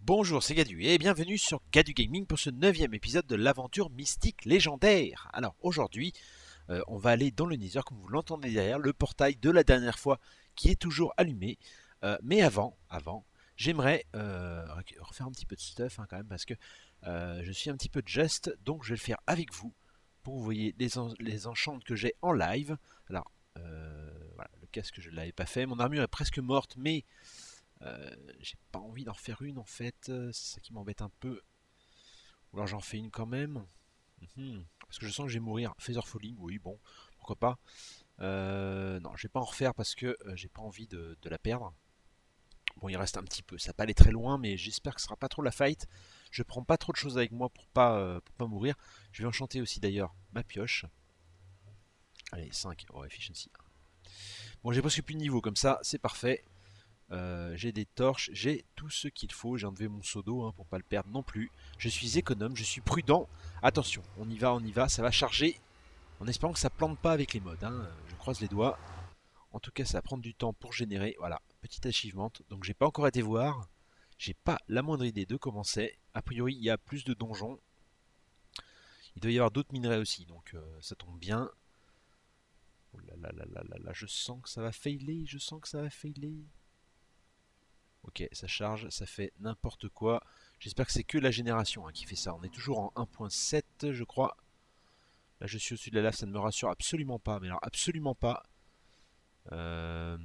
Bonjour, c'est Gadu et bienvenue sur Gadu Gaming pour ce 9e épisode de l'aventure mystique légendaire. Alors aujourd'hui, on va aller dans le Nether, comme vous l'entendez derrière, le portail de la dernière fois qui est toujours allumé. Mais avant, j'aimerais refaire un petit peu de stuff quand même parce que je suis un petit peu just, donc je vais le faire avec vous pour que vous voyez les enchants que j'ai en live. Alors, voilà, le casque je ne l'avais pas fait, mon armure est presque morte, mais j'ai pas envie d'en refaire une en fait, c'est ça qui m'embête un peu. Ou alors j'en fais une quand même. Parce que je sens que je vais mourir. Feather Falling, oui, bon, pourquoi pas. Non, je vais pas en refaire parce que j'ai pas envie de la perdre. Bon, il reste un petit peu, ça va pas aller très loin, mais j'espère que ce sera pas trop la fight. Je prends pas trop de choses avec moi pour pas mourir. Je vais enchanter aussi d'ailleurs ma pioche. Allez, 5, oh, efficiency. Bon, j'ai presque plus de niveau, comme ça, c'est parfait. J'ai des torches, j'ai tout ce qu'il faut. J'ai enlevé mon seau d'eau pour pas le perdre non plus. Je suis économe, je suis prudent. Attention, on y va, ça va charger. En espérant que ça plante pas avec les mods. Je croise les doigts. En tout cas, ça va prendre du temps pour générer. Voilà, petit achievement. Donc j'ai pas encore été voir. J'ai pas la moindre idée de comment c'est. A priori, il y a plus de donjons. Il doit y avoir d'autres minerais aussi, donc ça tombe bien. Oh là là là là là là, je sens que ça va failer, je sens que ça va failer. Ok, ça charge, ça fait n'importe quoi. J'espère que c'est que la génération qui fait ça. On est toujours en 1.7, je crois. Là, je suis au-dessus de la lave, ça ne me rassure absolument pas. Mais alors, absolument pas. Euh,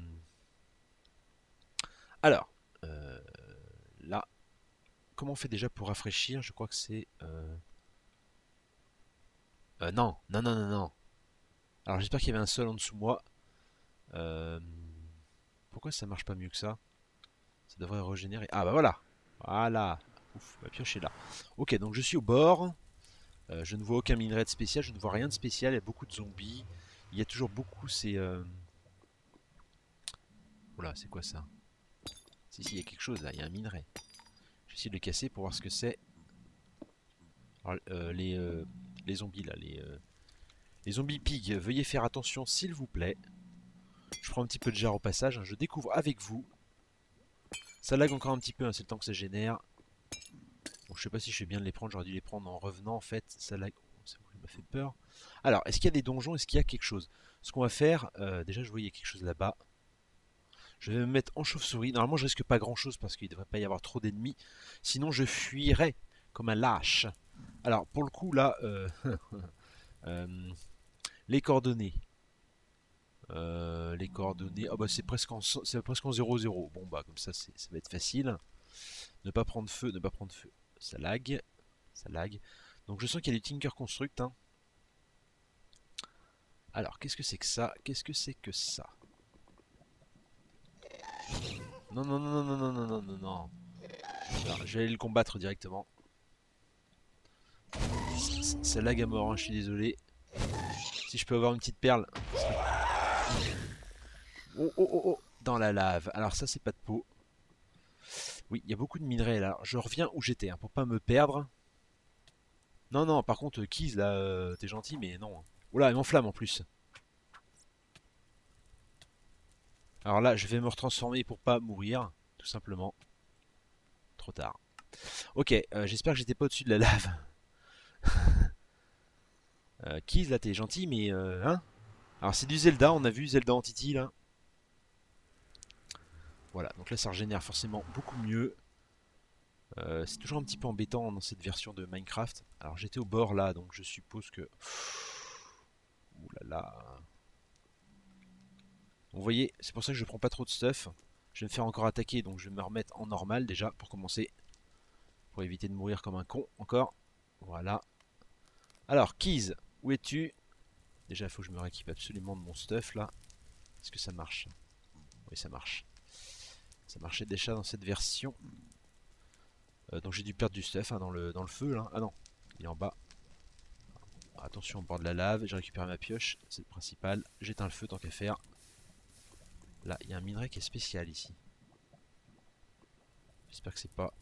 Alors, là, comment on fait déjà pour rafraîchir? Je crois que c'est... non, non, non, non, non. Alors, j'espère qu'il y avait un sol en dessous de moi. Euh, Pourquoi ça marche pas mieux que ça? Ça devrait régénérer. Ah, bah voilà. Voilà. Ouf, ma pioche est là. Ok, donc je suis au bord. Je ne vois aucun minerai de spécial, je ne vois rien de spécial, il y a beaucoup de zombies. Il y a toujours beaucoup ces... Oula, c'est quoi ça? Si, il y a quelque chose là, il y a un minerai. Je vais essayer de le casser pour voir ce que c'est. Alors, les zombies là, les zombies pigs, veuillez faire attention s'il vous plaît. Je prends un petit peu de jarre au passage, je découvre avec vous. Ça lag encore un petit peu, c'est le temps que ça génère. Bon, je sais pas si je fais bien de les prendre, j'aurais dû les prendre en revenant en fait. Ça lag... Ça m'a fait peur. Alors, est-ce qu'il y a des donjons? Est-ce qu'il y a quelque chose? Ce qu'on va faire, déjà je voyais quelque chose là-bas. Je vais me mettre en chauve-souris. Normalement, je risque pas grand-chose parce qu'il ne devrait pas y avoir trop d'ennemis. Sinon, je fuirais comme un lâche. Alors, pour le coup, là, euh, les coordonnées. Les coordonnées. Ah bah, c'est presque en 0-0. Bon, bah, comme ça, ça va être facile. Ne pas prendre feu, ne pas prendre feu. Ça lag. Ça lag. Donc, je sens qu'il y a du Tinker Construct. Alors, qu'est-ce que c'est que ça? Qu'est-ce que c'est que ça? Non, non, non, non, non, non, non, non, non. Alors, je vais aller le combattre directement. Ça lag à mort, je suis désolé. Si je peux avoir une petite perle. Oh, oh, oh, oh. Dans la lave. Alors ça, c'est pas de peau. Oui, il y a beaucoup de minerais là. Je reviens où j'étais, pour pas me perdre. Non, non, par contre, Keys, là, t'es gentil, mais non. Oula, il m'enflamme en plus. Alors là, je vais me retransformer pour pas mourir, tout simplement. Trop tard. Ok, j'espère que j'étais pas au-dessus de la lave. Keys, là, t'es gentil, mais... hein. Alors c'est du Zelda, on a vu Zelda Entity, là. Voilà, donc là, ça régénère forcément beaucoup mieux. C'est toujours un petit peu embêtant dans cette version de Minecraft. Alors j'étais au bord là, donc je suppose que... Ouh là là. Vous voyez, c'est pour ça que je prends pas trop de stuff. Je vais me faire encore attaquer, donc je vais me remettre en normal déjà pour commencer. Pour éviter de mourir comme un con encore. Voilà. Alors, Keys, où es-tu? Déjà, il faut que je me rééquipe absolument de mon stuff là. Est-ce que ça marche? Oui, ça marche. Ça marchait déjà dans cette version. Donc j'ai dû perdre du stuff dans le feu là. Ah non, il est en bas. Attention au bord de la lave, j'ai récupéré ma pioche, c'est le principal. J'éteins le feu tant qu'à faire. Là, il y a un minerai qui est spécial ici. J'espère que c'est pas...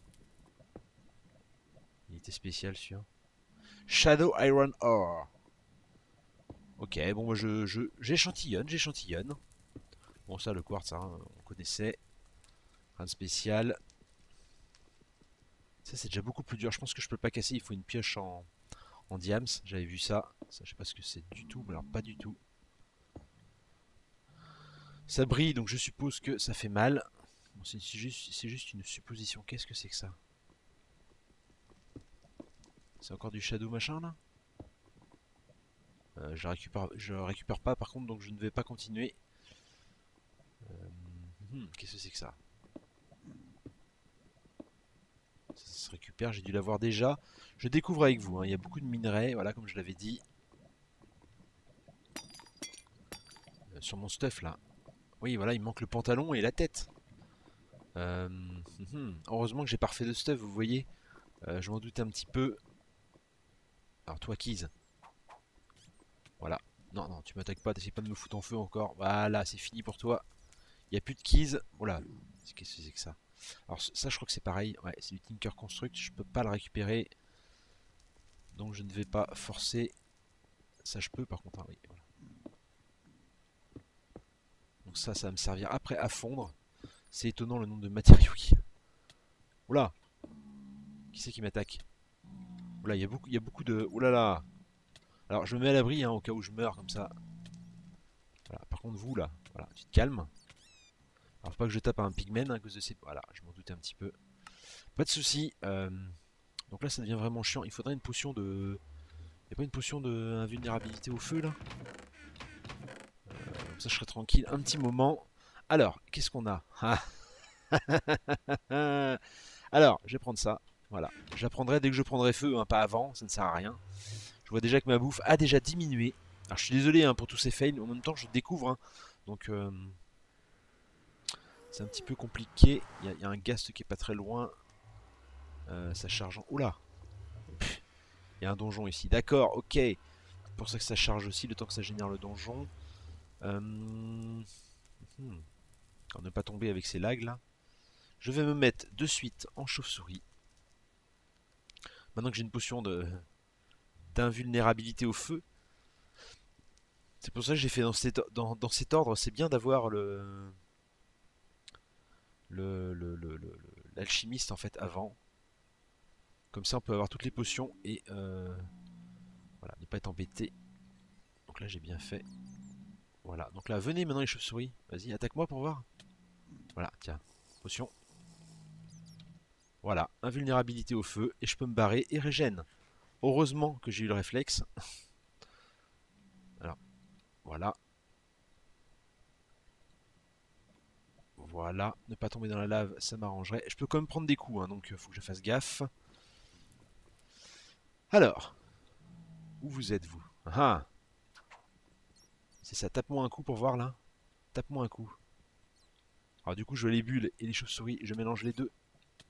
Il était spécial celui-là. Shadow Iron Ore. Ok, bon moi j'échantillonne, j'échantillonne. Bon ça le quartz, on connaissait. Rien de spécial. Ça c'est déjà beaucoup plus dur. Je pense que je peux pas casser. Il faut une pioche en diams. J'avais vu ça. Ça je sais pas ce que c'est du tout. Mais alors pas du tout. Ça brille donc je suppose que ça fait mal. Bon, c'est juste une supposition. Qu'est-ce que c'est que ça? C'est encore du shadow machin là? Je récupère pas par contre, donc je ne vais pas continuer. Qu'est-ce que c'est que ça? Ça se récupère, j'ai dû l'avoir déjà. Je découvre avec vous, hein. Il y a beaucoup de minerais, voilà, comme je l'avais dit. Sur mon stuff là. Oui, voilà, il manque le pantalon et la tête. Heureusement que j'ai pas refait de stuff, vous voyez. Je m'en doutais un petit peu. Alors toi, Keys. Voilà. Non, non, tu m'attaques pas, t'essayes pas de me foutre en feu encore. Voilà, c'est fini pour toi. Il n'y a plus de keys. Voilà. Qu'est-ce que c'est que ça? Alors ça, je crois que c'est pareil. Ouais, c'est du Tinker Construct. Je peux pas le récupérer. Donc je ne vais pas forcer. Ça, je peux par contre. Hein, oui, voilà. Donc ça va me servir après à fondre. C'est étonnant le nombre de matériaux qui... Oula. Qui c'est qui m'attaque? Oula, il y a beaucoup de... Oula là. Alors je me mets à l'abri hein, au cas où je meurs comme ça. Voilà. Par contre vous là, voilà, tu te calmes. Alors faut pas que je tape à un pigmen hein, à cause de ces... Voilà, je m'en doutais un petit peu. Pas de soucis. Donc là ça devient vraiment chiant. Il faudrait une potion de... Y'a pas une potion de invulnérabilité au feu là? Comme ça je serai tranquille un petit moment. Alors, qu'est-ce qu'on a? Alors, je vais prendre ça. Voilà. J'apprendrai dès que je prendrai feu, hein, pas avant, ça ne sert à rien. Je vois déjà que ma bouffe a déjà diminué. Alors je suis désolé hein, pour tous ces fails, en même temps je découvre. Hein. Donc c'est un petit peu compliqué. Il y a un ghast qui est pas très loin. Ça charge en... Oula! Il y a un donjon ici. D'accord, ok. C'est pour ça que ça charge aussi, le temps que ça génère le donjon. Hmm. Alors, ne pas tomber avec ces lags là. Je vais me mettre de suite en chauve-souris. Maintenant que j'ai une potion d'invulnérabilité au feu. C'est pour ça que j'ai fait dans cet ordre. C'est bien d'avoir l'alchimiste en fait avant. Comme ça on peut avoir toutes les potions et voilà, ne pas être embêté. Donc là j'ai bien fait. Voilà, donc là venez maintenant les chauves-souris. Vas-y, attaque-moi pour voir. Voilà, tiens, potion. Voilà, invulnérabilité au feu et je peux me barrer et régène. Heureusement que j'ai eu le réflexe. Alors, voilà. Voilà, ne pas tomber dans la lave, ça m'arrangerait. Je peux quand même prendre des coups, hein, donc il faut que je fasse gaffe. Alors, où vous êtes vous? Ah, c'est ça, tape-moi un coup pour voir là. Tape-moi un coup. Alors du coup je veux les bulles et les chauves-souris, je mélange les deux.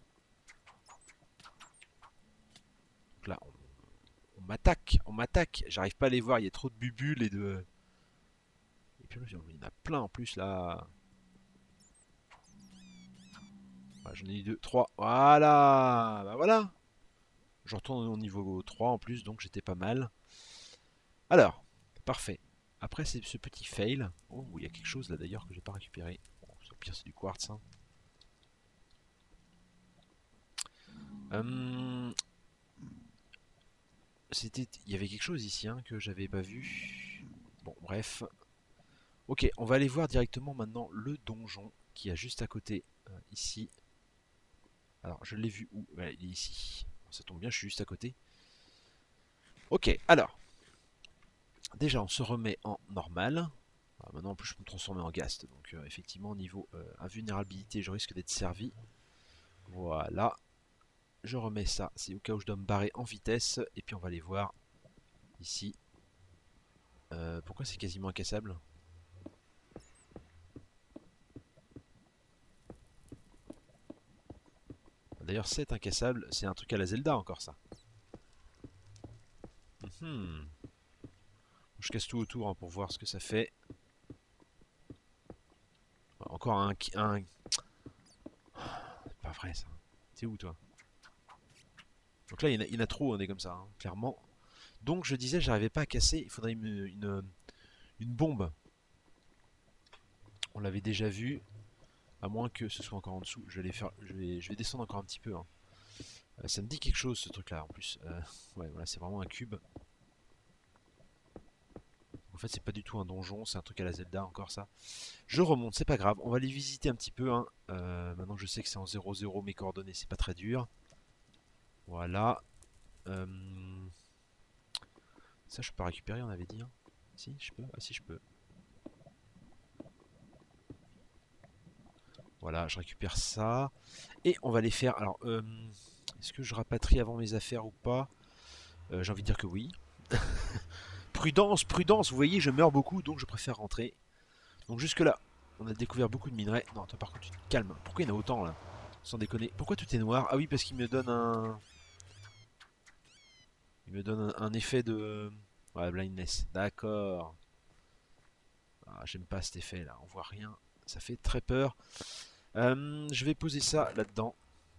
Donc là on m'attaque, j'arrive pas à les voir, il y a trop de bubules et de... Et puis il y en a plein en plus là. Voilà, j'en ai eu deux, trois, voilà. Bah voilà. Je retourne au niveau 3 en plus, donc j'étais pas mal. Alors, parfait. Après c'est ce petit fail. Oh, il y a quelque chose là d'ailleurs que j'ai pas récupéré. Bon, au pire c'est du quartz. Hein. Il y avait quelque chose ici hein, que j'avais pas vu. Bon, bref. Ok, on va aller voir directement maintenant le donjon qui est juste à côté, ici. Alors, je l'ai vu où? Ouais, il est ici. Ça tombe bien, je suis juste à côté. Ok, alors. Déjà, on se remet en normal. Alors, maintenant, en plus, je peux me transformer en ghast. Donc, effectivement, au niveau invulnérabilité, je risque d'être servi. Voilà. Je remets ça. C'est au cas où je dois me barrer en vitesse. Et puis, on va aller voir ici. Pourquoi c'est quasiment incassable? D'ailleurs, c'est incassable. C'est un truc à la Zelda encore, ça. Je casse tout autour hein, pour voir ce que ça fait. Encore un... C'est pas vrai ça. C'est où toi? Donc là il y en a trop, on est comme ça, hein, clairement. Donc je disais j'arrivais pas à casser, il faudrait une bombe. On l'avait déjà vu. À moins que ce soit encore en dessous. Je vais descendre encore un petit peu. Hein. Ça me dit quelque chose ce truc là en plus. Ouais voilà, c'est vraiment un cube. En fait c'est pas du tout un donjon, c'est un truc à la Zelda encore ça. Je remonte, c'est pas grave, on va les visiter un petit peu. Hein. Maintenant je sais que c'est en 0-0 mes coordonnées, c'est pas très dur. Voilà. Euh, Ça je peux pas récupérer, on avait dit. Hein. Si je peux. Ah si je peux. Voilà, je récupère ça. Et on va les faire. Alors, est-ce que je rapatrie avant mes affaires ou pas? J'ai envie de dire que oui. Prudence, prudence, vous voyez, je meurs beaucoup, donc je préfère rentrer. Donc jusque là, on a découvert beaucoup de minerais. Non, toi par contre, tu te calmes. Pourquoi il y en a autant là? Sans déconner. Pourquoi tout est noir? Ah oui, parce qu'il me donne un... Il me donne un effet de... Ouais, blindness. D'accord. Ah, j'aime pas cet effet là, on voit rien. Ça fait très peur. Je vais poser ça là-dedans.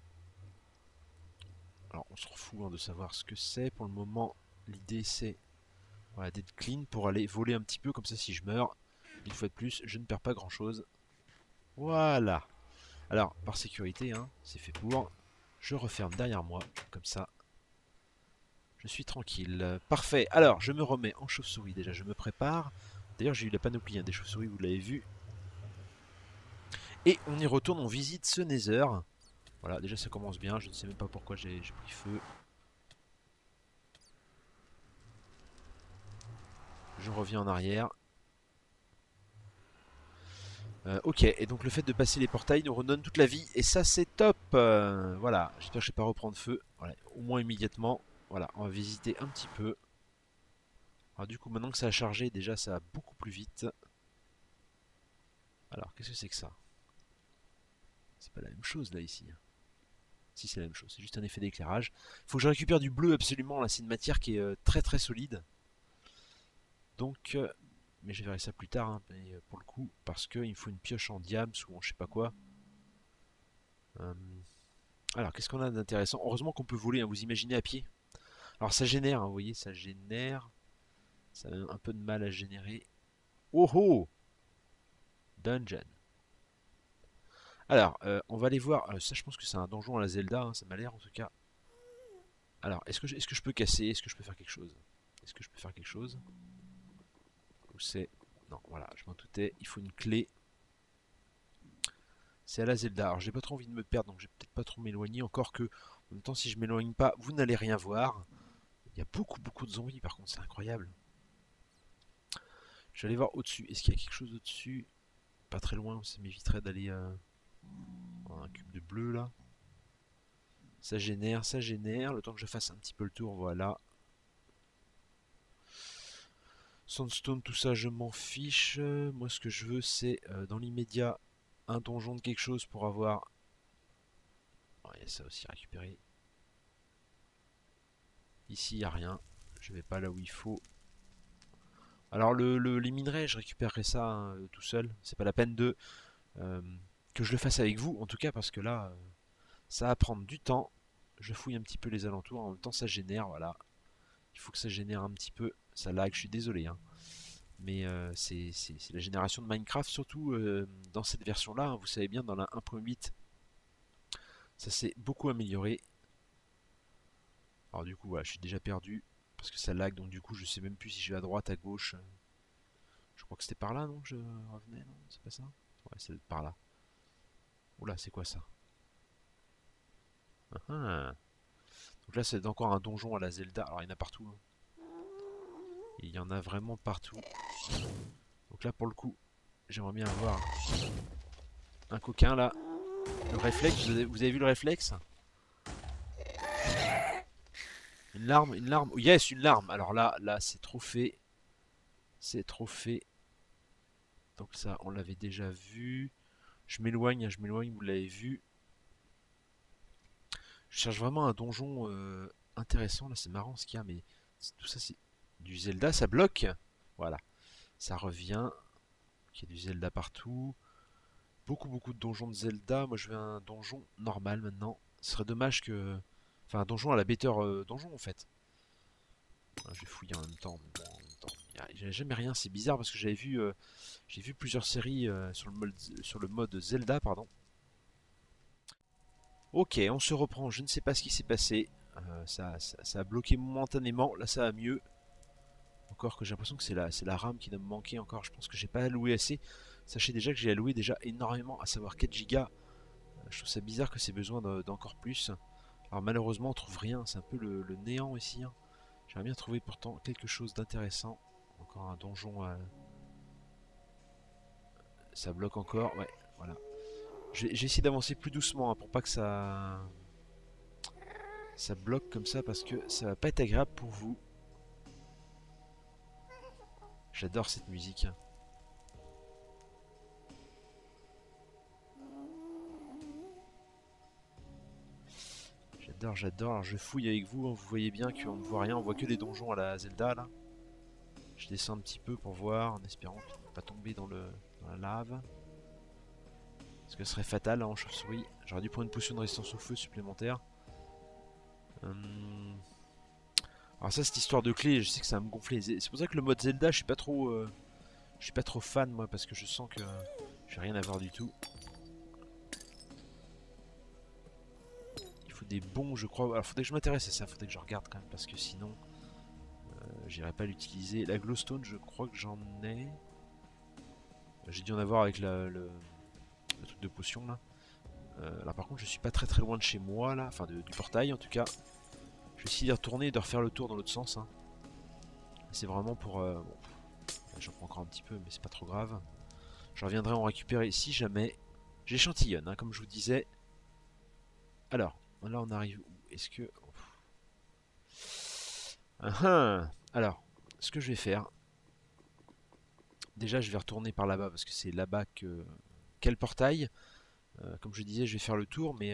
Alors, on s'en fout hein, de savoir ce que c'est. Pour le moment, l'idée c'est voilà, d'être clean pour aller voler un petit peu. Comme ça, si je meurs, une fois de plus, je ne perds pas grand-chose. Voilà. Alors, par sécurité, hein, c'est fait pour. Je referme derrière moi. Comme ça, je suis tranquille. Parfait. Alors, je me remets en chauve-souris. Déjà, je me prépare. D'ailleurs, j'ai eu la panoplie hein, des chauves-souris, vous l'avez vu. Et on y retourne, on visite ce Nether. Voilà, déjà ça commence bien. Je ne sais même pas pourquoi j'ai pris feu. Je reviens en arrière. Ok, et donc le fait de passer les portails nous redonne toute la vie, et ça c'est top. Voilà, j'espère que je vais pas reprendre feu, voilà, au moins immédiatement. Voilà, on va visiter un petit peu. Alors du coup, maintenant que ça a chargé, déjà ça va beaucoup plus vite. Alors, qu'est-ce que c'est que ça? C'est pas la même chose là, ici. Si, c'est la même chose, c'est juste un effet d'éclairage. Il faut que je récupère du bleu absolument, là c'est une matière qui est très très solide. Donc, mais je verrai ça plus tard, hein, mais, pour le coup, parce qu'il me faut une pioche en diams ou en je sais pas quoi. Euh, Alors, qu'est-ce qu'on a d'intéressant? Heureusement qu'on peut voler, hein, vous imaginez à pied. Alors, ça génère, hein, vous voyez, ça génère. Ça a un peu de mal à générer. Oh oh! Dungeon. Alors, on va aller voir. Ça, je pense que c'est un donjon à la Zelda, hein, ça m'a l'air en tout cas. Alors, est-ce que je peux casser? Est-ce que je peux faire quelque chose? Est-ce que je peux faire quelque chose? Où c'est? Non, voilà, je m'en doutais. Il faut une clé. C'est à la Zelda. Alors, j'ai pas trop envie de me perdre, donc je vais peut-être pas trop m'éloigner. Encore que, en même temps, si je m'éloigne pas, vous n'allez rien voir. Il y a beaucoup de zombies, par contre, c'est incroyable. Je vais aller voir au-dessus. Est-ce qu'il y a quelque chose au-dessus? Pas très loin, ça m'éviterait d'aller un cube de bleu là. Ça génère. Le temps que je fasse un petit peu le tour, voilà. Sandstone, tout ça, je m'en fiche. Moi, ce que je veux, c'est dans l'immédiat un donjon de quelque chose pour avoir. Oh, il y a ça aussi à récupérer. Ici, il n'y a rien. Je vais pas là où il faut. Alors, les minerais, je récupérerai ça hein, tout seul. C'est pas la peine de que je le fasse avec vous, en tout cas, parce que là, ça va prendre du temps. Je fouille un petit peu les alentours. En même temps, ça génère, voilà. Il faut que ça génère un petit peu. Ça lag, je suis désolé. Hein. Mais c'est la génération de Minecraft, surtout dans cette version-là. Hein, vous savez bien, dans la 1.8, ça s'est beaucoup amélioré. Alors du coup, voilà, je suis déjà perdu parce que ça lag. Donc du coup, je sais même plus si je vais à droite, à gauche. Je crois que c'était par là, non? Je revenais, non? C'est pas ça? Ouais, c'est par là. Oula, c'est quoi ça? Ah, ah. Donc là, c'est encore un donjon à la Zelda. Alors il y en a partout. Hein. Il y en a vraiment partout. Donc là, pour le coup, j'aimerais bien avoir un coquin là. Le réflexe, vous avez vu le réflexe? Une larme, une larme. Oh, yes, une larme. Alors là, c'est trop fait. C'est trop fait. Donc ça, on l'avait déjà vu. Je m'éloigne, vous l'avez vu. Je cherche vraiment un donjon intéressant. Là, c'est marrant ce qu'il y a, mais tout ça, c'est du Zelda. Ça bloque. Voilà. Ça revient. Il y a du Zelda partout. Beaucoup de donjons de Zelda. Moi, je veux un donjon normal maintenant. Ce serait dommage que... Enfin, un donjon à la better donjon, en fait. Je vais fouiller en même temps. Mais bon, en même temps, il n'y a jamais rien. C'est bizarre parce que j'ai vu plusieurs séries sur le mode Zelda, pardon. Ok, on se reprend, je ne sais pas ce qui s'est passé. Ça a bloqué momentanément, là ça va mieux. Encore que j'ai l'impression que c'est la RAM qui doit me manquer encore, je pense que j'ai pas alloué assez. Sachez déjà que j'ai alloué déjà énormément, à savoir 4 Go. Je trouve ça bizarre que c'est besoin d'encore plus. Alors malheureusement on trouve rien, c'est un peu le néant ici. Hein. J'aimerais bien trouver pourtant quelque chose d'intéressant. Encore un donjon, ça bloque encore, ouais, voilà. J'ai essayé d'avancer plus doucement hein, pour pas que ça bloque comme ça parce que ça va pas être agréable pour vous. J'adore cette musique. J'adore, j'adore. Alors je fouille avec vous, hein. Vous voyez bien qu'on ne voit rien, on voit que des donjons à la Zelda là. Je descends un petit peu pour voir en espérant ne pas tomber dans la lave. Parce que ce serait fatal hein, en chauve-souris. J'aurais dû prendre une potion de résistance au feu supplémentaire. Alors ça, cette histoire de clé, je sais que ça va me gonfler. C'est pour ça que le mode Zelda, je suis pas trop fan moi parce que je sens que je vais rien avoir du tout. Il faut des bons, je crois. Alors faudrait que je m'intéresse à ça, faudrait que je regarde quand même parce que sinon, j'irai pas l'utiliser. La glowstone, je crois que j'en ai. J'ai dû en avoir avec le truc de potion là. Là par contre, je suis pas très très loin de chez moi là, enfin du portail en tout cas. Je vais essayer d'y retourner et de refaire le tour dans l'autre sens. Hein. C'est vraiment pour. Bon, j'en prends encore un petit peu, mais c'est pas trop grave. Je reviendrai en récupérer si jamais. J'échantillonne, hein, comme je vous disais. Alors, là on arrive où? Est-ce que. Alors, ce que je vais faire. Déjà, je vais retourner par là-bas parce que c'est là-bas que. Quel portail? Comme je disais, je vais faire le tour, mais.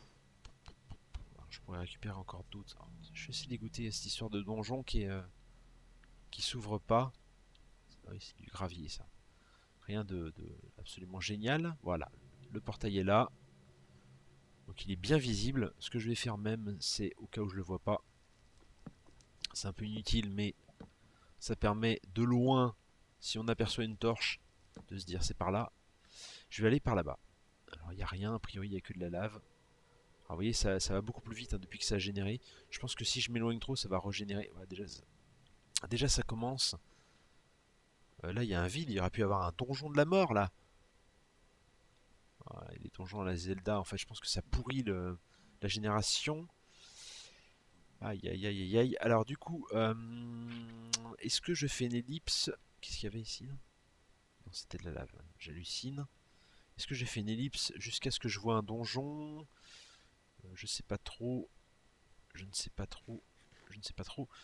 Je pourrais récupérer encore d'autres. Je vais essayer d'écouter cette histoire de donjon qui s'ouvre pas. Ah oui, c'est du gravier ça. Rien de absolument génial. Voilà, le portail est là. Donc il est bien visible. Ce que je vais faire même, c'est au cas où je le vois pas. C'est un peu inutile, mais ça permet de loin, si on aperçoit une torche, de se dire c'est par là. Je vais aller par là-bas. Alors il n'y a rien, a priori il n'y a que de la lave. Alors vous voyez, ça va beaucoup plus vite hein, depuis que ça a généré. Je pense que si je m'éloigne trop, ça va régénérer. Voilà, déjà ça commence. Là il y a un vide, il aurait pu y avoir un donjon de la mort là. Voilà, les donjons à la Zelda, en fait je pense que ça pourrit la génération. Aïe aïe aïe aïe aïe. Alors du coup, est-ce que je fais une ellipse? Qu'est-ce qu'il y avait ici? Non, c'était de la lave. J'hallucine. Est-ce que j'ai fait une ellipse jusqu'à ce que je vois un donjon? Je sais pas trop. Je ne sais pas trop. Je ne sais pas trop.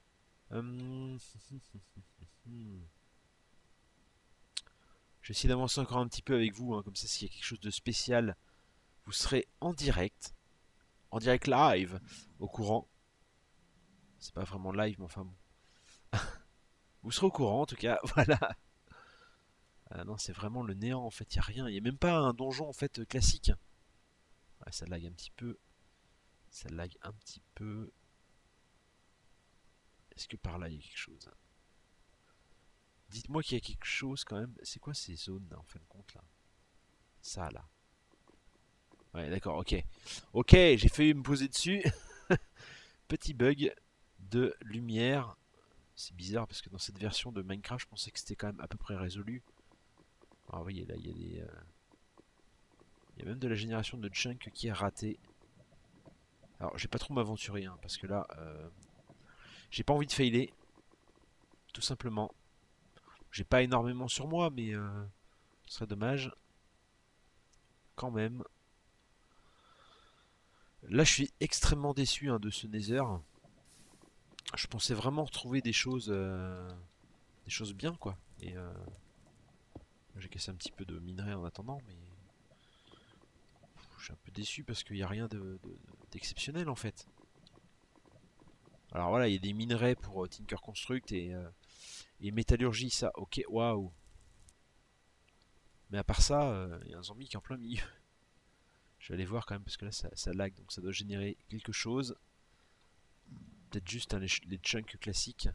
Je vais essayer d'avancer encore un petit peu avec vous, hein, comme ça s'il y a quelque chose de spécial, vous serez en direct live, au courant. C'est pas vraiment live, mais enfin bon. Vous serez au courant en tout cas, voilà. Ah non, c'est vraiment le néant en fait, il n'y a rien. Il n'y a même pas un donjon en fait classique. Ouais, ça lag un petit peu. Ça lag un petit peu. Est-ce que par là il y a quelque chose? Dites-moi qu'il y a quelque chose quand même. C'est quoi ces zones là en fin de compte là? Ça là. Ouais, d'accord, ok. Ok, j'ai failli me poser dessus. Petit bug de lumière. C'est bizarre parce que dans cette version de Minecraft, je pensais que c'était quand même à peu près résolu. Alors, vous voyez là, il y a des. Il y a même de la génération de chunk qui est ratée. Alors, je vais pas trop m'aventurer hein, parce que là, j'ai pas envie de failer. Tout simplement. J'ai pas énormément sur moi, mais ce serait dommage. Quand même. Là, je suis extrêmement déçu hein, de ce Nether. Je pensais vraiment retrouver des choses bien, quoi. Et j'ai cassé un petit peu de minerai en attendant, mais je suis un peu déçu parce qu'il n'y a rien d'exceptionnel en fait. Alors voilà, il y a des minerais pour Tinker Construct et métallurgie, ça, ok, waouh. Mais à part ça, il y a un zombie qui est en plein milieu. Je vais aller voir quand même parce que là ça lag, donc ça doit générer quelque chose. Peut-être juste les chunks classiques.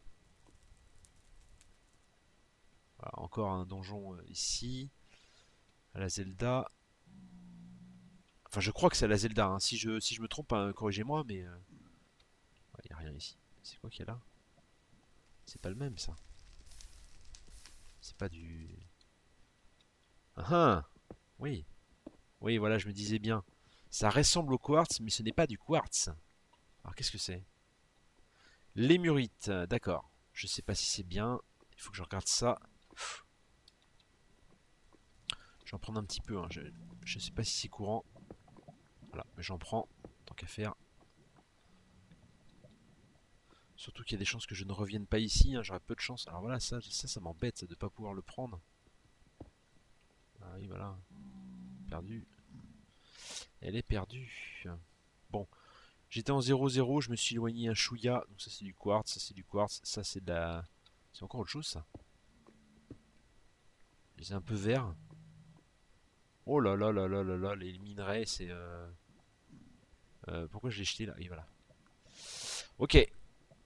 Voilà, encore un donjon ici. À la Zelda. Enfin, je crois que c'est la Zelda, hein. Si je me trompe, hein, corrigez-moi, mais... il n'y a rien ici. C'est quoi qu'il y a là? C'est pas le même, ça. C'est pas du... Ah ah! Oui. Oui, voilà, je me disais bien. Ça ressemble au quartz, mais ce n'est pas du quartz. Alors, qu'est-ce que c'est? Lémurite, d'accord. Je sais pas si c'est bien. Il faut que je regarde ça. Je vais en prendre un petit peu, hein. Je sais pas si c'est courant. Voilà, mais j'en prends, tant qu'à faire. Surtout qu'il y a des chances que je ne revienne pas ici, hein. J'aurais peu de chance. Alors voilà, ça m'embête de ne pas pouvoir le prendre. Ah oui, voilà. Perdu. Elle est perdue. Bon, j'étais en 0-0, je me suis éloigné un chouïa. Donc ça c'est du quartz, ça c'est du quartz, ça c'est de la... C'est encore autre chose ça. C'est un peu vert. Oh là là là là là là, les minerais, c'est... pourquoi je l'ai jeté là? Oui, voilà. Ok. Il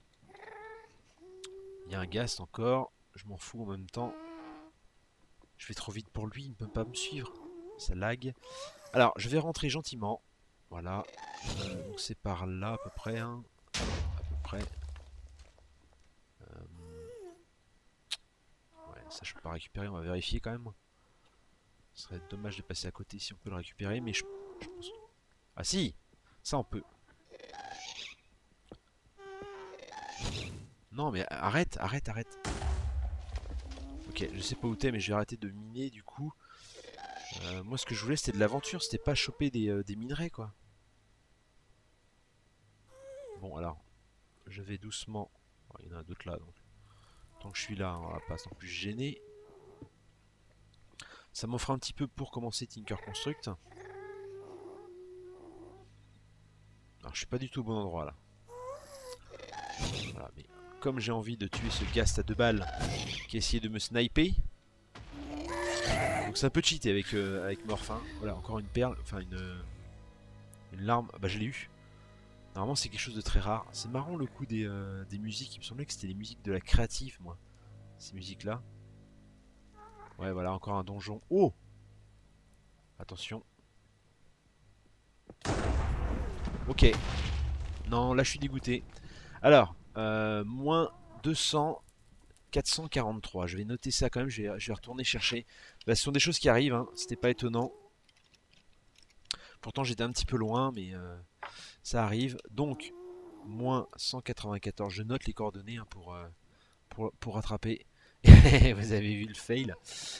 y a un ghast encore. Je m'en fous en même temps. Je vais trop vite pour lui, il ne peut pas me suivre. Ça lag. Alors, je vais rentrer gentiment. Voilà. Donc c'est par là à peu près. Hein. À peu près. Ouais, ça je peux pas récupérer, on va vérifier quand même. Ce serait dommage de passer à côté si on peut le récupérer, mais je pense... Ah si! Ça on peut. Non mais arrête, arrête, arrête. Ok, je sais pas où t'es, mais je vais arrêter de miner du coup. Moi ce que je voulais c'était de l'aventure, c'était pas choper des minerais quoi. Bon alors, je vais doucement. Oh, il y en a d'autres là donc. Tant que je suis là, on va pas non plus gêner. Ça m'offre un petit peu pour commencer Tinker Construct. Alors je suis pas du tout au bon endroit là. Voilà, mais comme j'ai envie de tuer ce ghast à 2 balles qui a essayé de me sniper. Donc c'est un peu cheaté avec Morph. Hein. Voilà, encore une perle, enfin une larme. Ah bah je l'ai eu. Normalement c'est quelque chose de très rare. C'est marrant le coup des musiques. Il me semblait que c'était les musiques de la créative moi. Ces musiques là. Ouais voilà, encore un donjon. Oh! Attention. Ok. Non, là je suis dégoûté. Alors, moins 200, 443. Je vais noter ça quand même, je vais retourner chercher. Bah, ce sont des choses qui arrivent, hein. C'était pas étonnant. Pourtant j'étais un petit peu loin, mais ça arrive. Donc, moins 194. Je note les coordonnées hein, pour rattraper. Vous avez vu le fail.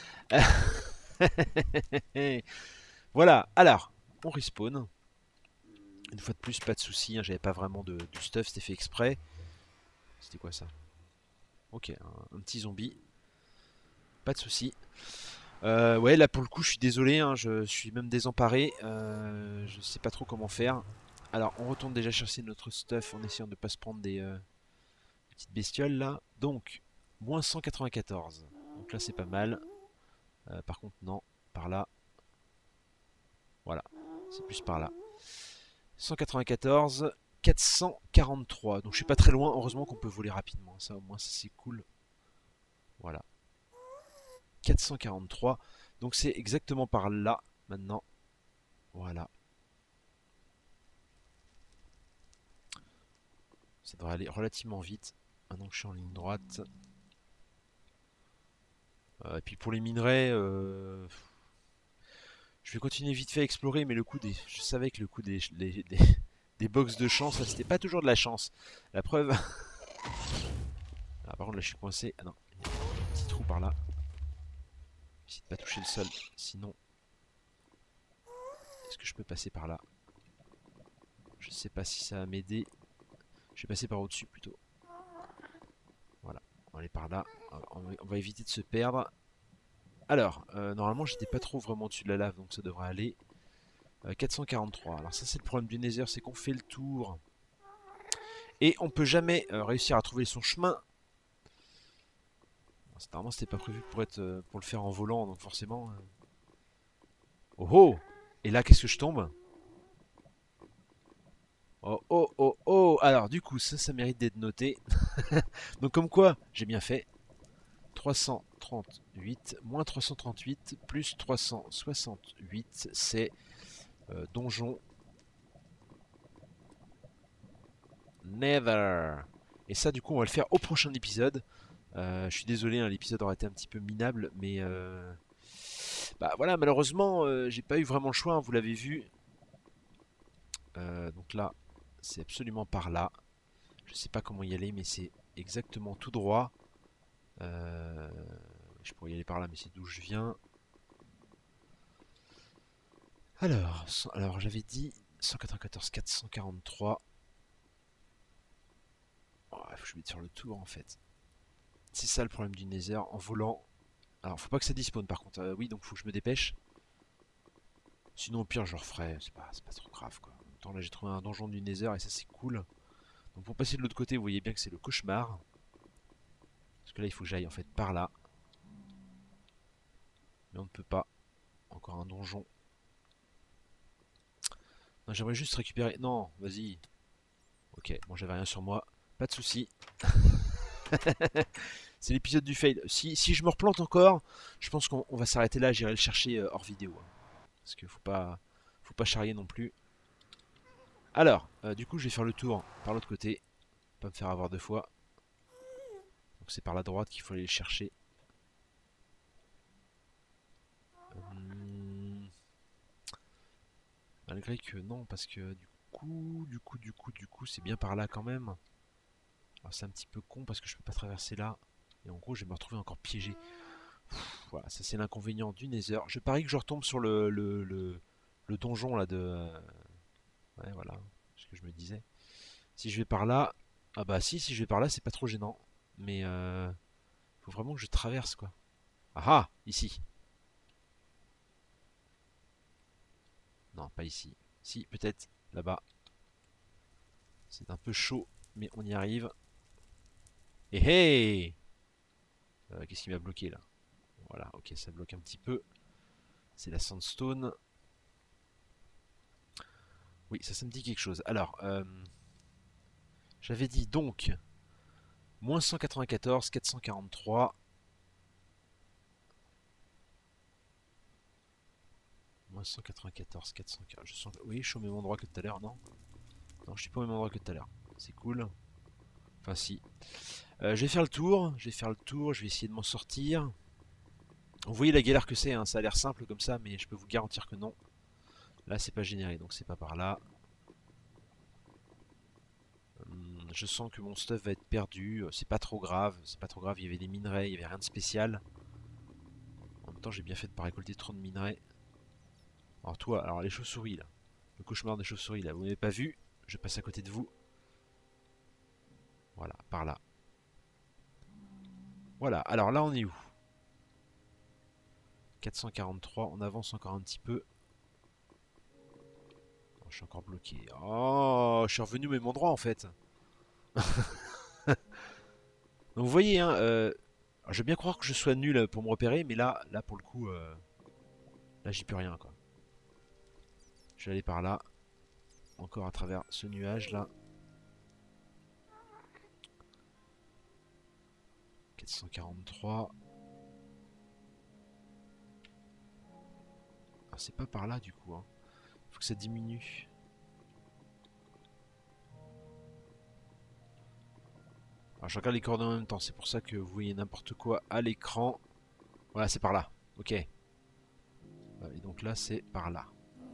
Voilà, alors, on respawn. Une fois de plus, pas de soucis, hein, j'avais pas vraiment du stuff, c'était fait exprès. C'était quoi ça? Ok, un petit zombie. Pas de soucis. Ouais, là pour le coup, je suis désolé, hein, je suis même désemparé. Je sais pas trop comment faire. Alors, on retourne déjà chercher notre stuff en essayant de pas se prendre des petites bestioles là. Donc, moins 194. Donc là, c'est pas mal. Par contre, non, par là. Voilà, c'est plus par là. 194, 443. Donc je suis pas très loin. Heureusement qu'on peut voler rapidement. Ça au moins ça c'est cool. Voilà. 443. Donc c'est exactement par là maintenant. Voilà. Ça devrait aller relativement vite. Maintenant que je suis en ligne droite. Et puis pour les minerais, je vais continuer vite fait à explorer, mais le coup des, je savais que le coup des box de chance, ça c'était pas toujours de la chance. La preuve. Ah, par contre là je suis coincé. Ah non, il y a un petit trou par là. J'essaie de pas toucher le sol, sinon. Est-ce que je peux passer par là? Je sais pas si ça va m'aider. Je vais passer par au-dessus plutôt. Voilà, on va aller par là. On va éviter de se perdre. Alors, normalement j'étais pas trop vraiment dessus de la lave, donc ça devrait aller. 443. Alors ça c'est le problème du Nether, c'est qu'on fait le tour. Et on peut jamais réussir à trouver son chemin. Normalement c'était pas prévu pour le faire en volant, donc forcément... Oh oh! Et là qu'est-ce que je tombe? Oh oh oh oh! Alors du coup ça mérite d'être noté. Donc comme quoi, j'ai bien fait. 338, moins 338, plus 368, c'est donjon. Nether. Et ça du coup on va le faire au prochain épisode. Je suis désolé, hein, l'épisode aurait été un petit peu minable, mais bah voilà, malheureusement j'ai pas eu vraiment le choix, hein, vous l'avez vu. Donc là, c'est absolument par là. Je sais pas comment y aller, mais c'est exactement tout droit. Je pourrais y aller par là, mais c'est d'où je viens. Alors j'avais dit 194 443. Oh, faut que je mette sur le tour en fait. C'est ça le problème du Nether en volant. Alors faut pas que ça despawn par contre. Oui, donc faut que je me dépêche. Sinon au pire je referai. C'est pas trop grave quoi. En même temps là j'ai trouvé un donjon du Nether et ça c'est cool. Donc pour passer de l'autre côté, vous voyez bien que c'est le cauchemar. Parce que là il faut que j'aille en fait par là. Mais on ne peut pas. Encore un donjon. Non, j'aimerais juste récupérer. Non, vas-y. Ok, bon j'avais rien sur moi. Pas de soucis. C'est l'épisode du fail. Si je me replante encore, je pense qu'on va s'arrêter là. J'irai le chercher hors vidéo. Hein. Parce qu'il faut pas charrier non plus. Alors, du coup, je vais faire le tour par l'autre côté. Pas me faire avoir deux fois. Donc c'est par la droite qu'il faut aller le chercher. Malgré que non, parce que du coup, c'est bien par là quand même. Alors c'est un petit peu con parce que je peux pas traverser là. Et en gros, je vais me retrouver encore piégé. Voilà, ça c'est l'inconvénient du Nether. Je parie que je retombe sur le donjon là de... Ouais, voilà, ce que je me disais. Si je vais par là... Ah bah si je vais par là, c'est pas trop gênant. Mais faut vraiment que je traverse quoi. Ah ah, ici. Non, pas ici. Si, peut-être là-bas. C'est un peu chaud, mais on y arrive. Et hey, qu'est-ce qui m'a bloqué là? Voilà, ok, ça bloque un petit peu. C'est la sandstone. Oui, ça me dit quelque chose. Alors, j'avais dit donc moins 194, 443. Moins 194, 440. Je sens... Oui, je suis au même endroit que tout à l'heure, non? Non, je suis pas au même endroit que tout à l'heure. C'est cool. Enfin, si. Je vais faire le tour. Je vais essayer de m'en sortir. Vous voyez la galère que c'est, hein. Ça a l'air simple comme ça, mais je peux vous garantir que non. Là, c'est pas généré, donc c'est pas par là. Je sens que mon stuff va être perdu. C'est pas trop grave. C'est pas trop grave. Il y avait des minerais, il y avait rien de spécial. En même temps, j'ai bien fait de pas récolter trop de minerais. Alors toi, alors les chauves-souris là. Le cauchemar des chauves-souris là. Vous m'avez pas vu. Je passe à côté de vous. Voilà, par là. Voilà, alors là on est où? 443, on avance encore un petit peu. Oh, je suis encore bloqué. Oh, je suis revenu au même endroit en fait. Donc vous voyez, hein, je veux bien croire que je sois nul pour me repérer, mais là pour le coup, là j'y peux rien quoi. Je vais aller par là, encore à travers ce nuage là. 443. Ah, c'est pas par là du coup, hein. Faut que ça diminue. Alors je regarde les coordonnées en même temps, c'est pour ça que vous voyez n'importe quoi à l'écran. Voilà, c'est par là. Ok. Et donc là, c'est par là.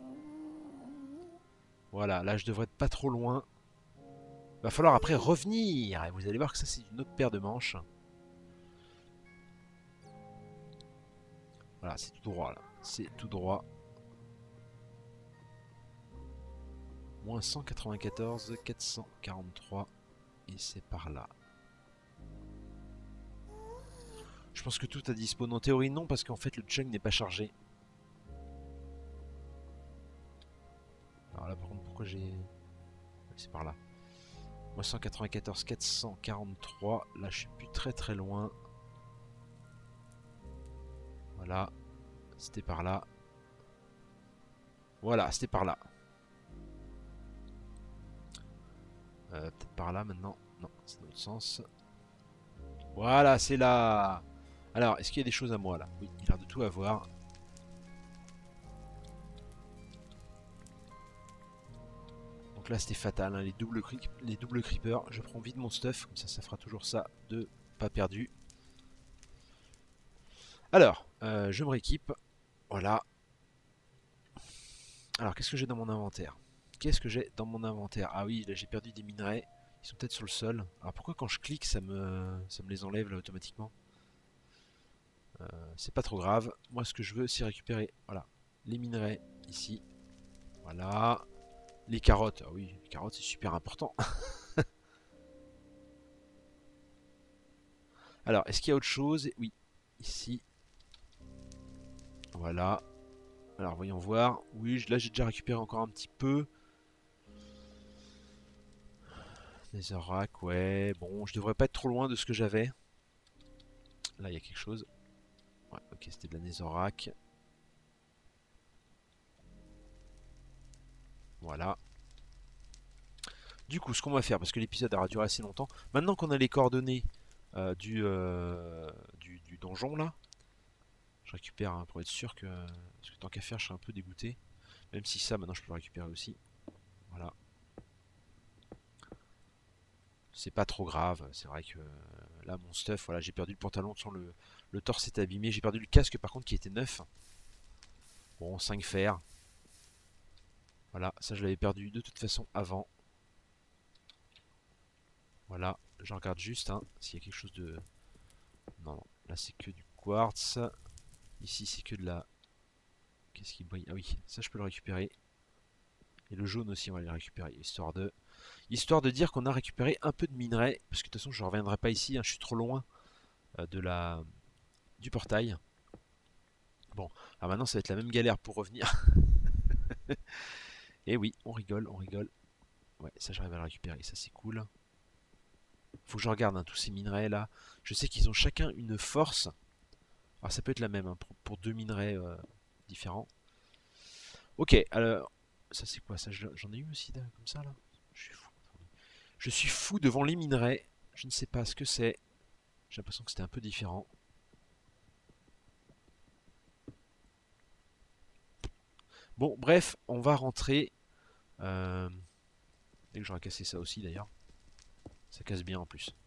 Voilà, là je devrais être pas trop loin. Va falloir après revenir. Et vous allez voir que ça c'est une autre paire de manches. Voilà, c'est tout droit là. C'est tout droit. Moins 194, 443. Et c'est par là. Je pense que tout a dispo. En théorie non, parce qu'en fait le chunk n'est pas chargé. Alors là par contre pourquoi j'ai... C'est par là. Moins 194, 443. Là je suis plus très loin. Voilà. C'était par là. Voilà, c'était par là. Peut-être par là maintenant. Non, c'est dans l'autre sens. Voilà, c'est là. Alors, est-ce qu'il y a des choses à moi là? Oui, il a l'air de tout avoir. Donc là c'était fatal, hein, les doubles creepers. Je prends vite mon stuff, comme ça fera toujours ça de pas perdu. Alors, je me rééquipe. Voilà. Alors, qu'est-ce que j'ai dans mon inventaire? Qu'est-ce que j'ai dans mon inventaire? Ah oui, là j'ai perdu des minerais. Ils sont peut-être sur le sol. Alors pourquoi quand je clique ça me les enlève là automatiquement? C'est pas trop grave. Moi ce que je veux c'est récupérer voilà, les minerais ici. Voilà. Les carottes. Ah oui, les carottes c'est super important. Alors, est-ce qu'il y a autre chose? Oui, ici. Voilà. Alors voyons voir. Oui, là j'ai déjà récupéré encore un petit peu. Netherrack, ouais. Bon, je devrais pas être trop loin de ce que j'avais. Là, il y a quelque chose. Ouais, ok, c'était de la Netherrack. Voilà. Du coup, ce qu'on va faire, parce que l'épisode aura duré assez longtemps, maintenant qu'on a les coordonnées du donjon, là, je récupère hein, pour être sûr que... Parce que tant qu'à faire, je serais un peu dégoûté. Même si ça, maintenant, je peux le récupérer aussi. Voilà. C'est pas trop grave, c'est vrai que là mon stuff, voilà, j'ai perdu le pantalon, sans le torse est abîmé, j'ai perdu le casque par contre qui était neuf. Bon, 5 fers. Voilà, ça je l'avais perdu de toute façon avant. Voilà, je regarde juste hein, s'il y a quelque chose de... Non, non, là c'est que du quartz. Ici c'est que de la... Qu'est-ce qui brille? Ah oui, ça je peux le récupérer. Et le jaune aussi on va le récupérer, histoire de dire qu'on a récupéré un peu de minerais. Parce que de toute façon je ne reviendrai pas ici, hein, je suis trop loin du portail. Bon, alors maintenant ça va être la même galère pour revenir. Et oui, on rigole, on rigole. Ouais, ça j'arrive à le récupérer, ça c'est cool. Faut que je regarde hein, tous ces minerais là. Je sais qu'ils ont chacun une force. Alors ça peut être la même hein, pour deux minerais différents. Ok, alors ça c'est quoi ça? J'en ai eu aussi comme ça là. Je suis fou. Je suis fou devant les minerais. Je ne sais pas ce que c'est. J'ai l'impression que c'était un peu différent. Bon, bref, on va rentrer. Dès que j'aurai cassé ça aussi d'ailleurs. Ça casse bien en plus.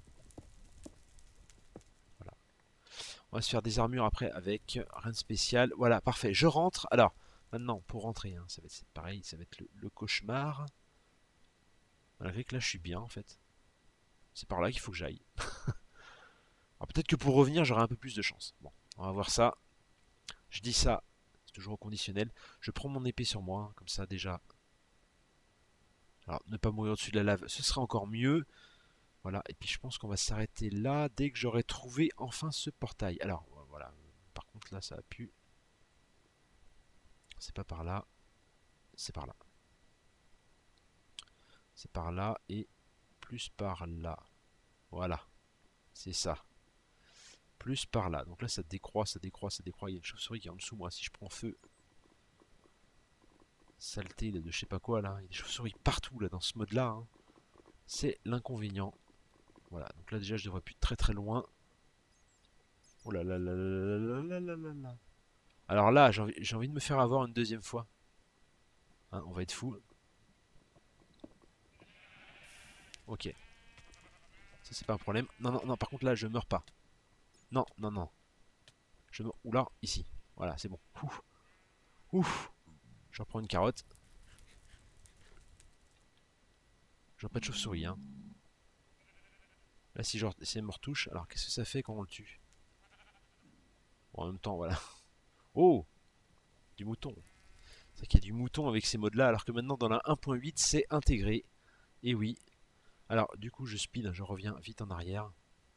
Voilà. On va se faire des armures après avec rien de spécial. Voilà, parfait. Je rentre. Alors, maintenant, pour rentrer, hein, ça va être pareil, ça va être le cauchemar. Malgré que là, je suis bien en fait. C'est par là qu'il faut que j'aille. Alors peut-être que pour revenir, j'aurai un peu plus de chance. Bon, on va voir ça. Je dis ça, c'est toujours au conditionnel. Je prends mon épée sur moi, hein, comme ça déjà. Alors, ne pas mourir au-dessus de la lave, ce serait encore mieux. Voilà, et puis je pense qu'on va s'arrêter là dès que j'aurai trouvé enfin ce portail. Alors, voilà, par contre là, ça a pu. C'est pas par là, c'est par là. C'est par là et plus par là. Voilà, c'est ça. Plus par là. Donc là, ça décroît, ça décroît, ça décroît. Il y a une chauve-souris qui est en dessous, moi, si je prends feu. Saleté de je sais pas quoi là. Il y a des chauves-souris partout là dans ce mode là. Hein. C'est l'inconvénient. Voilà, donc là déjà je devrais plus être très très loin. Oh là là là là là là là là là. Alors là, j'ai envie de me faire avoir une deuxième fois. Hein, on va être fou. Ok. Ça c'est pas un problème. Non, non, non, par contre là je meurs pas. Non, non, non. Je meurs. Oula, ici. Voilà, c'est bon. Ouf. Ouf. Je reprends une carotte. Je vois pas de chauve-souris, hein. Là si elle me retouche, alors qu'est-ce que ça fait quand on le tue? Bon, en même temps, voilà. Oh! Du mouton. C'est vrai qu'il y a du mouton avec ces modes là, alors que maintenant dans la 1.8 c'est intégré. Et oui. Alors du coup je speed, je reviens vite en arrière.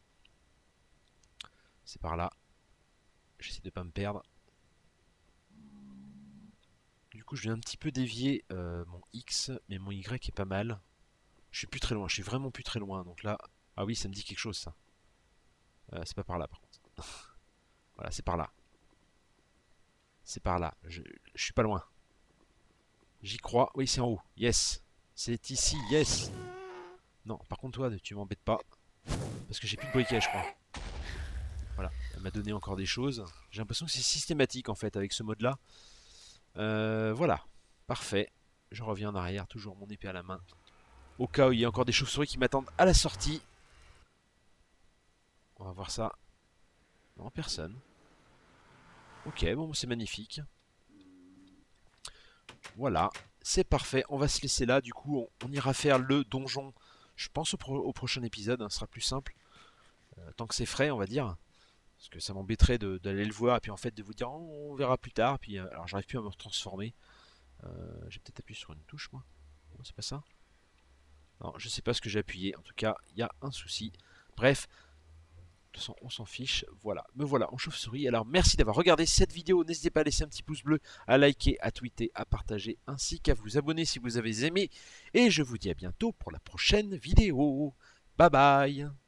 C'est par là. J'essaie de pas me perdre. Du coup je vais un petit peu dévier mon X, mais mon Y est pas mal. Je suis plus très loin, je suis vraiment plus très loin. Donc là, ah oui ça me dit quelque chose ça. C'est pas par là par contre. Voilà, c'est par là. C'est par là. Je suis pas loin. J'y crois. Oui, c'est en haut. Yes. C'est ici. Yes. Non, par contre, toi, tu m'embêtes pas. Parce que j'ai plus de briquet, je crois. Voilà. Elle m'a donné encore des choses. J'ai l'impression que c'est systématique, en fait, avec ce mode-là. Voilà. Parfait. Je reviens en arrière, toujours mon épée à la main. Au cas où il y a encore des chauves-souris qui m'attendent à la sortie. On va voir ça. Non, personne. Ok, bon, c'est magnifique. Voilà, c'est parfait. On va se laisser là. Du coup, on ira faire le donjon. Je pense au prochain épisode, hein, ce sera plus simple. Tant que c'est frais, on va dire. Parce que ça m'embêterait d'aller le voir et puis en fait de vous dire oh, on verra plus tard. Puis alors j'arrive plus à me transformer. J'ai peut-être appuyé sur une touche moi. Non, c'est pas ça. Non, je sais pas ce que j'ai appuyé. En tout cas, il y a un souci. Bref, de toute façon, on s'en fiche. Voilà, me voilà en chauve-souris. Alors merci d'avoir regardé cette vidéo. N'hésitez pas à laisser un petit pouce bleu, à liker, à tweeter, à partager, ainsi qu'à vous abonner si vous avez aimé. Et je vous dis à bientôt pour la prochaine vidéo. Bye bye.